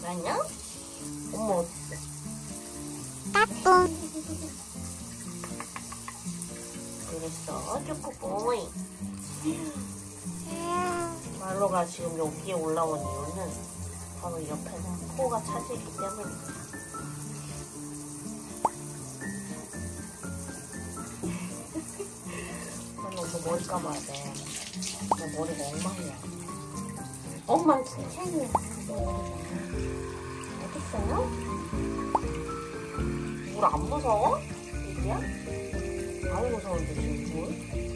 안녕? 엄마 어딨어? 따뚱. 그랬어, 초코보이. 말로가 지금 여기에 올라온 이유는 바로 옆에서 코가 차지기 때문이야. 말로 엄마 머리 감아야 돼. 나 머리가 엉망이야. 엉망진창이야. 어딨어요? 물 안 무서워? 이지야? 많이 무서운데 지금 물?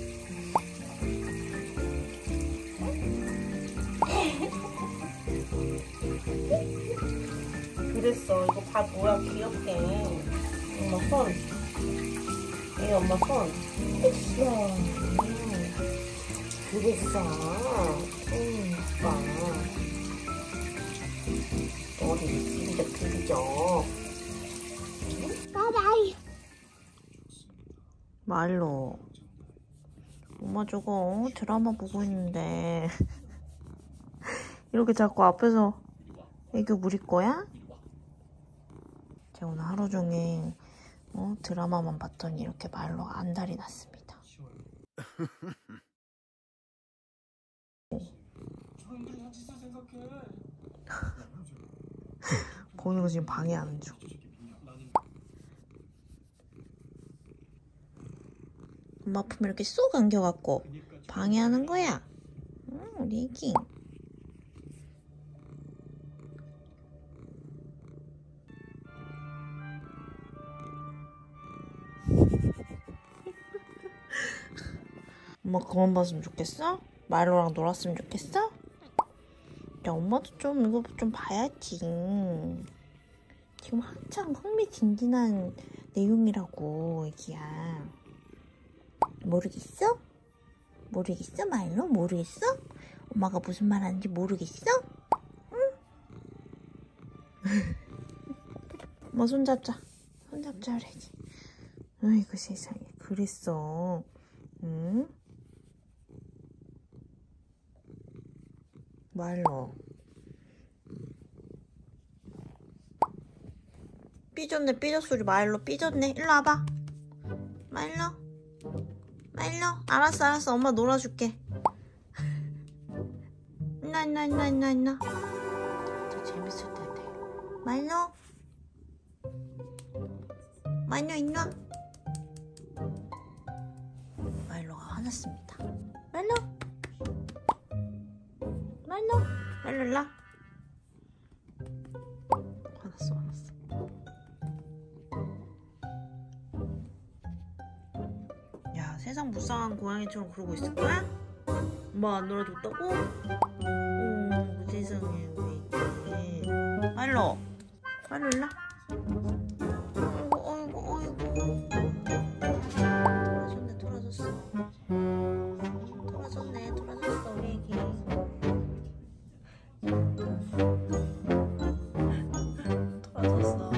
그랬어. 이거 봐 뭐야 귀엽게. 엄마 손. 이 엄마 손. 그랬어. 그랬어. 오빠. 머리 비비적. 바이바이. 말로. 엄마 저거 드라마 보고 있는데 이렇게 자꾸 앞에서 애교 부릴 거야? 제가 오늘 하루 종일 드라마만 봤더니 이렇게 말로 안달이 났습니다. 보는 거 지금 방해하는 중. 엄마 품에 이렇게 쏙 안겨갖고 방해하는 거야. 우리 애기. 엄마 그만 봤으면 좋겠어? 말로랑 놀았으면 좋겠어? 야 엄마도 좀 이거 좀 봐야지. 지금 한창 흥미진진한 내용이라고 애기야. 모르겠어? 모르겠어 말로? 모르겠어? 엄마가 무슨 말 하는지 모르겠어? 응? 엄마 손잡자. 손잡자 그래야지. 아이고 세상에 그랬어. 응? 말로. 삐졌네 삐졌소리 말로 삐졌네. 일로 와봐. 말로. 말로. 알았어 엄마 놀아줄게. 있나. 더 재밌을 텐데. 말로. 말로 있나? 말로가 화났습니다. 말로. 일라. 화났어. 야 세상 불쌍한 고양이처럼 그러고 있을 거야? 엄마 안 놀아줬다고? 그 세상에 우리 애기. 말로 일라. 아이고. 돌아졌어 우리 애기. 돌아졌어.